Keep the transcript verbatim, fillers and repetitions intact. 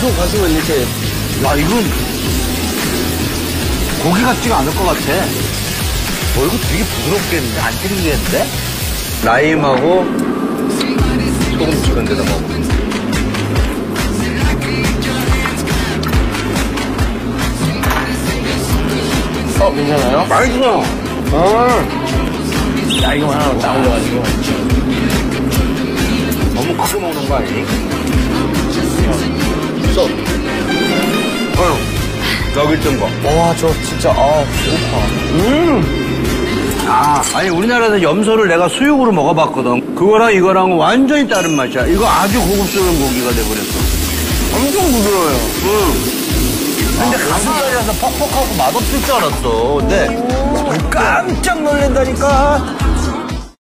계속 가시면 이렇게. 야, 이건 고기 같지가 않을 것 같아. 어, 이거 되게 부드럽겠는데? 안 찌르겠는데? 라임하고 소금 찍은 데다 먹어. 어, 괜찮아요? 맛있어. 아. 야, 이거 하나 딱 올려가지고. 너무 크게 먹는 거 아니니? 써. 어. 여기 뜬 거. 와, 저 진짜, 아, 배고파. 음! 아, 아니, 우리나라에서 염소를 내가 수육으로 먹어봤거든. 그거랑 이거랑 완전히 다른 맛이야. 이거 아주 고급스러운 고기가 돼버렸어. 엄청 부드러워요. 응. 근데 가슴살이라서 퍽퍽하고 맛없을 줄 알았어. 근데 깜짝 놀란다니까.